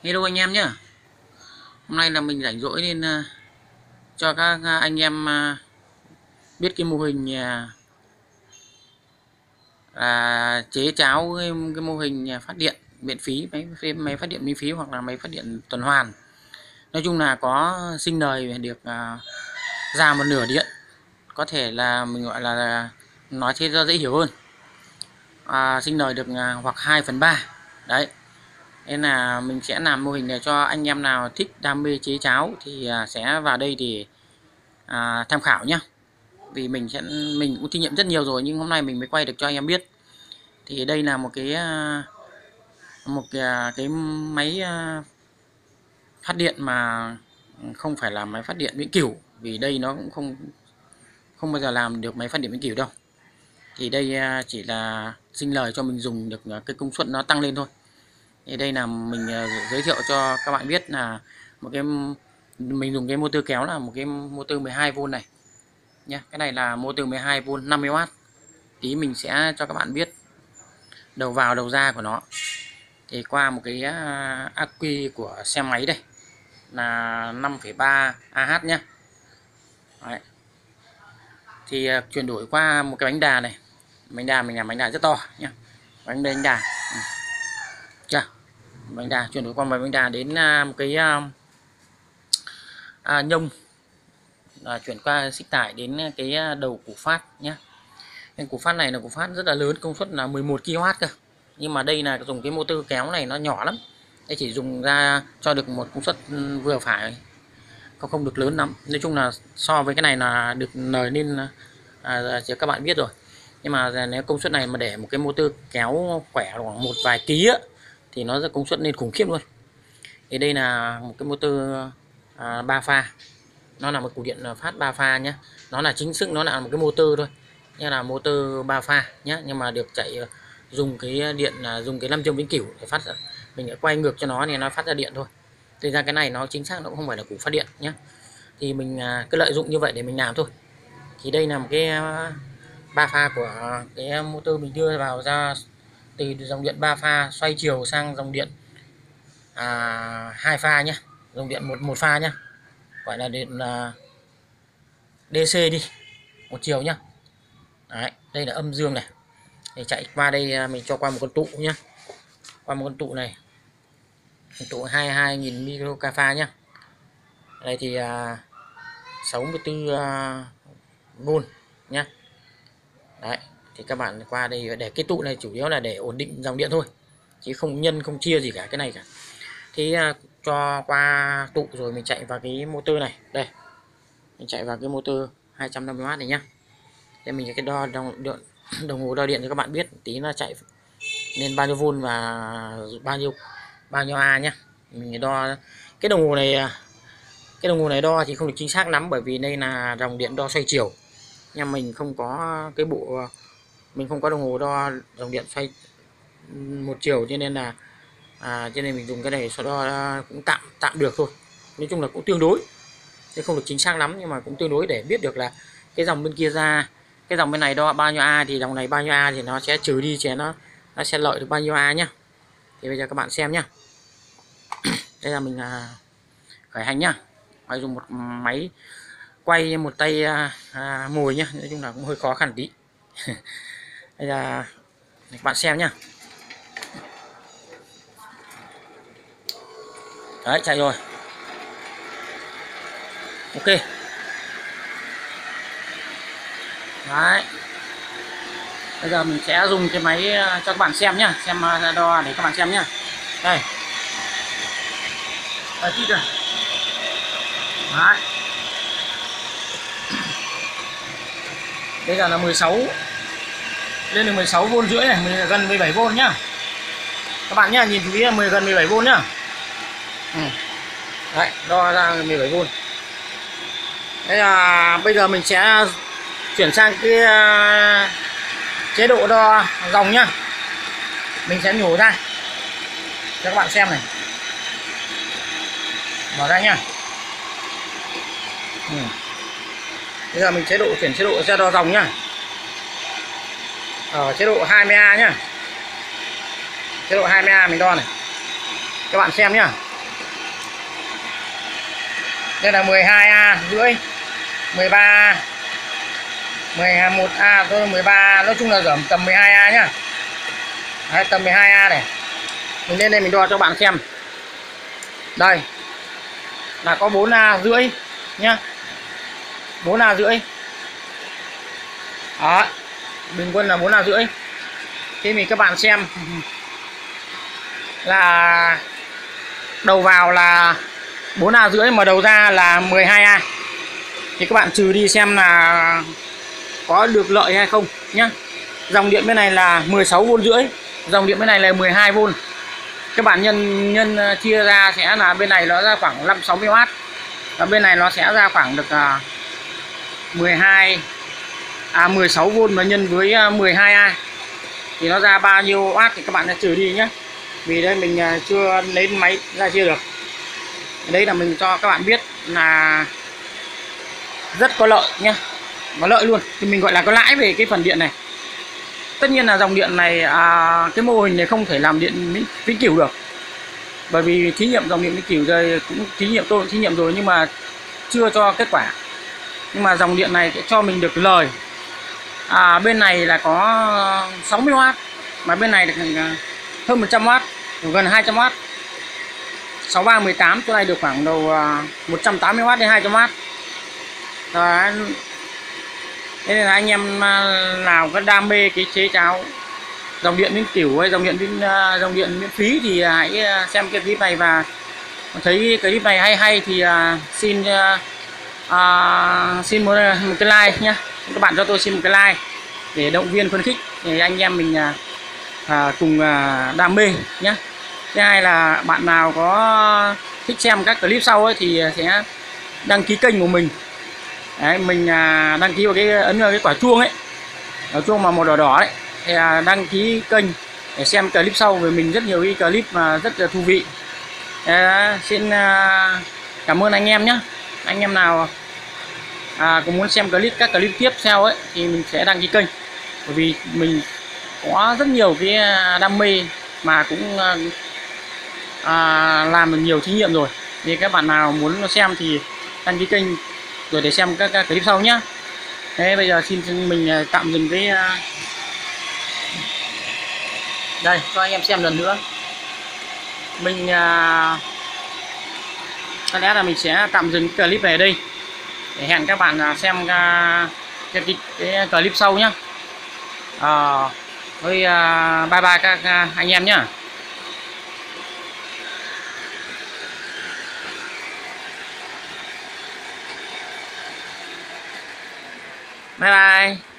Hello anh em nhé. Hôm nay là mình rảnh rỗi nên cho các anh em biết cái mô hình chế cháo cái mô hình phát điện miễn phí, máy phát điện miễn phí hoặc là máy phát điện tuần hoàn. Nói chung là có sinh lời được ra một nửa điện. Có thể là mình gọi là nói thế cho dễ hiểu hơn. Sinh lời được hoặc 2/3. Đấy. Nên là mình sẽ làm mô hình này cho anh em nào thích đam mê chế cháo thì sẽ vào đây để tham khảo nhé. Vì mình cũng kinh nghiệm rất nhiều rồi nhưng hôm nay mình mới quay được cho anh em biết. Thì đây là một cái máy phát điện mà không phải là máy phát điện vĩnh cửu, vì đây nó cũng không bao giờ làm được máy phát điện vĩnh cửu đâu. Thì đây chỉ là sinh lời cho mình dùng được cái công suất nó tăng lên thôi. Thì đây là mình giới thiệu cho các bạn biết là mình dùng cái motor kéo là một cái motor 12V này nhé. Cái này là motor 12V 50W. Tí mình sẽ cho các bạn biết đầu vào đầu ra của nó. Thì qua một cái ắc quy của xe máy đây là 5,3 Ah nhé. Đấy. Thì chuyển đổi qua một cái bánh đà này. Bánh đà mình làm bánh đà rất to nhé. Bánh đà. Chưa? Bánh đà chuyển đổi qua bánh đà đến một cái nhông, chuyển qua xích tải đến cái đầu củ phát nhé. Cái củ phát này là củ phát rất là lớn, công suất là 11kW cơ. Nhưng mà đây là dùng cái motor kéo này nó nhỏ lắm. Đây chỉ dùng ra cho được một công suất vừa phải, không được lớn lắm. Nói chung là so với cái này là được nời lên cho các bạn biết rồi. Nhưng mà nếu công suất này mà để một cái motor kéo khỏe khoảng một vài ký á, thì nó rất công suất lên khủng khiếp luôn. Thì đây là một cái motor 3 pha. Nó là một củ điện phát 3 pha nhé. Nó là chính thức nó là một cái motor thôi, như là motor 3 pha nhé, nhưng mà được chạy dùng cái điện dùng cái 5 châm vĩnh cửu để phát ra. Mình đã quay ngược cho nó thì nó phát ra điện thôi. Thực ra cái này nó chính xác nó cũng không phải là củ phát điện nhé. Thì mình cứ lợi dụng như vậy để mình làm thôi. Thì đây là một cái 3 pha của cái motor mình đưa vào ra từ dòng điện 3 pha xoay chiều sang dòng điện 2 pha nhé, dòng điện một pha nhé, gọi là điện DC đi, một chiều nhá. Đấy, đây là âm dương này. Để chạy qua đây mình cho qua một con tụ nhé, qua một con tụ này, tụ 22.000 microfarad nhá. Đây thì 64V nhá. Đấy, thì các bạn qua đây để cái tụ này chủ yếu là để ổn định dòng điện thôi, chứ không nhân không chia gì cả cái này cả. Thì cho qua tụ rồi mình chạy vào cái motor này. Đây, mình chạy vào cái motor 250W này nhá. Để mình cái đồng hồ đo điện cho các bạn biết tí nó chạy nên bao nhiêu vôn và bao nhiêu A nhá. Mình đo cái đồng hồ này, cái đồng hồ này đo thì không được chính xác lắm, bởi vì đây là dòng điện đo xoay chiều. Nhưng mình không có cái bộ, mình không có đồng hồ đo dòng điện xoay một chiều, cho nên là cho nên mình dùng cái này đo cũng tạm được thôi. Nói chung là cũng tương đối, chứ không được chính xác lắm, nhưng mà cũng tương đối để biết được là cái dòng bên kia ra, cái dòng bên này đo bao nhiêu A thì dòng này bao nhiêu A thì nó sẽ trừ đi, nó sẽ lợi được bao nhiêu A nhá. Thì bây giờ các bạn xem nhá. Đây là mình khởi hành nhá. Phải dùng một máy quay một tay mồi nhá, nói chung là cũng hơi khó khăn tí. Bây giờ các bạn xem nhá. Đấy, chạy rồi. Ok. Đấy. Bây giờ mình sẽ dùng cái máy cho các bạn xem nhá, xem đo để các bạn xem nhá. Đây. Đây tít rồi. Đấy. Bây giờ là 16, lên được 16V rưỡi này, gần 17V nhá. Các bạn nhá, nhìn chú ý là gần 17V nhá. Đấy, đo ra 17V. Đây là bây giờ mình sẽ chuyển sang cái chế độ đo dòng nhá. Mình sẽ nhổ ra cho các bạn xem này. Mở ra nhá. Bây giờ mình chuyển chế độ ra đo dòng nhá. Ở chế độ 20A nhá. Chế độ 20A mình đo này. Các bạn xem nhá. Đây là 12A rưỡi, 13A, 11A, tôi 13A, nói chung là giảm tầm 12A nhá. Đấy, tầm 12A này. Mình lên đây mình đo cho bạn xem. Đây là có 4A rưỡi nhá, 4A rưỡi. Đó, bình quân là 4A rưỡi. Thế mình các bạn xem là đầu vào là 4A rưỡi mà đầu ra là 12A. Thì các bạn trừ đi xem là có được lợi hay không nhá. Dòng điện bên này là 16V rưỡi, dòng điện bên này là 12V. Các bạn nhân chia ra sẽ là bên này nó ra khoảng 5-60W và bên này nó sẽ ra khoảng được 16V mà nhân với 12A thì nó ra bao nhiêu watt thì các bạn sẽ trừ đi nhé. Vì đây mình chưa lấy máy ra chia được. Đấy là mình cho các bạn biết là rất có lợi nhé, có lợi luôn. Thì mình gọi là có lãi về cái phần điện này. Tất nhiên là dòng điện này cái mô hình này không thể làm điện vĩnh cửu được, bởi vì thí nghiệm dòng điện vĩnh cửu rồi cũng tôi cũng thí nghiệm rồi nhưng mà chưa cho kết quả. Nhưng mà dòng điện này sẽ cho mình được lời. Bên này là có 60W mà bên này được hơn 100W, gần 200W. 63 18 chỗ này được khoảng đầu 180W đến 200W. Đấy. Thế nên là anh em nào có đam mê cái chế cháo dòng điện vĩnh cửu hay dòng điện miễn phí thì hãy xem cái clip này, và thấy cái clip này hay thì xin một cái like nhé. Các bạn cho tôi xin một cái like để động viên khuyến khích để anh em mình cùng đam mê nhé. Thứ hai là bạn nào có thích xem các clip sau ấy thì sẽ đăng ký kênh của mình. Đấy, mình đăng ký vào ấn vào cái quả chuông ấy, quả chuông mà màu đỏ đỏ ấy, thì đăng ký kênh để xem clip sau, vì mình rất nhiều cái clip mà rất là thú vị. Xin cảm ơn anh em nhé. Anh em nào cũng muốn xem các clip tiếp theo ấy thì mình sẽ đăng ký kênh, bởi vì mình có rất nhiều cái đam mê mà cũng làm được nhiều thí nghiệm rồi. Thì các bạn nào muốn xem thì đăng ký kênh rồi để xem các clip sau nhé. Thế bây giờ xin mình tạm dừng cái đây cho anh em xem lần nữa. Mình có lẽ là mình sẽ tạm dừng cái clip này ở đây để hẹn các bạn xem cái clip sau nhé. Bye bye các anh em nhé. Bye bye.